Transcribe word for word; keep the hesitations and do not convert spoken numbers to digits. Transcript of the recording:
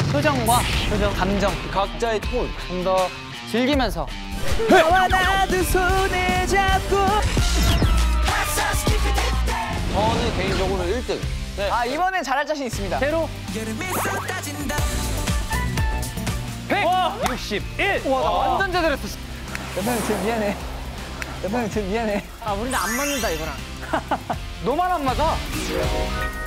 표정과 표정, 감정. 각자의 톤. 좀 더 즐기면서. 너와 나도 손을 잡고. 저는 개인적으로 일 등. 네. 아, 이번엔 잘할 자신 있습니다. 제로. 백육십일. 와, 나 완전 제대로 했어. 여보 형, 쟤 미안해. 여보 형, 쟤 미안해. 아, 우리는 안 맞는다, 이거랑. 너만 안 맞아.